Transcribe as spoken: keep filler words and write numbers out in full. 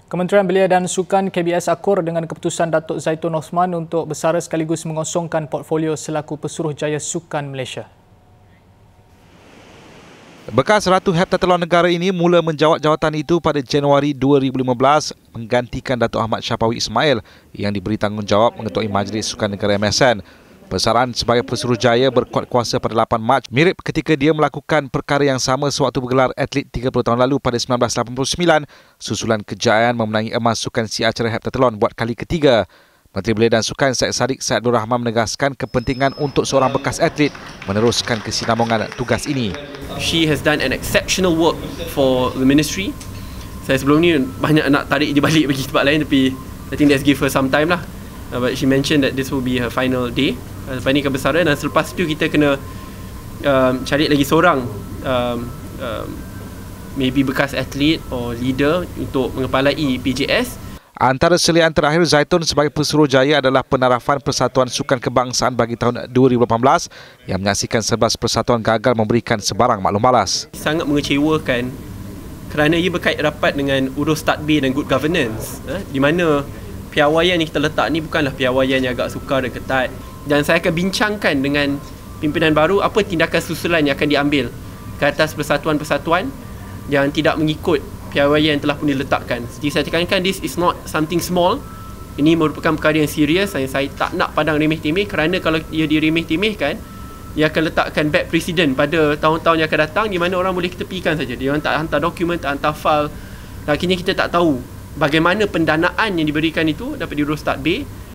Kementerian Belia dan Sukan K B S akur dengan keputusan Datuk Zaitun Osman untuk bersara sekaligus mengosongkan portfolio selaku Pesuruhjaya Sukan Malaysia. Bekas Ratu Heptathlon Negara ini mula menjawat jawatan itu pada Januari dua ribu lima belas menggantikan Datuk Ahmad Syafawi Ismail yang diberi tanggungjawab mengetuai Majlis Sukan Negara M S N. Persaraan sebagai Pesuruhjaya berkuat kuasa pada lapan Mac, mirip ketika dia melakukan perkara yang sama sewaktu bergelar atlet tiga puluh tahun lalu pada sembilan belas lapan puluh sembilan, susulan kejayaan memenangi emas sukan si acara Heptathlon buat kali ketiga. Menteri Belia dan Sukan Syed Saddiq Syed Abdul Rahman menegaskan kepentingan untuk seorang bekas atlet meneruskan kesinambungan tugas ini. She has done an exceptional work for the ministry. Saya sebelum ni banyak nak tarik dia balik pergi tempat lain, tapi I think let's give her some time lah. Uh, but she mentioned that this will be her final day. Uh, lepas ni kebesaran, dan selepas tu kita kena um, cari lagi seorang um, um, maybe bekas atlet or leader untuk mengepalai P J S. Antara selian terakhir Zaitun sebagai Pesuruhjaya adalah penarafan Persatuan Sukan Kebangsaan bagi tahun dua ribu lapan belas yang menyaksikan sebelas persatuan gagal memberikan sebarang maklum balas. Sangat mengecewakan kerana ia berkait rapat dengan urus tadbir dan good governance, eh, di mana piawaian yang kita letak ni bukanlah piawaian yang agak sukar dan ketat. Dan saya akan bincangkan dengan pimpinan baru apa tindakan susulan yang akan diambil ke atas persatuan-persatuan yang tidak mengikut piawaian yang telah pun diletakkan. Jadi saya tekankan, this is not something small. Ini merupakan perkara yang serius. Saya, saya tak nak pandang remeh-temeh, kerana kalau ia diremeh-temehkan, ia akan letakkan bad precedent pada tahun-tahun yang akan datang, di mana orang boleh ketepikan saja. Dia orang tak hantar dokumen, tak hantar file. Dan akhirnya kita tak tahu bagaimana pendanaan yang diberikan itu dapat diurus tadbir.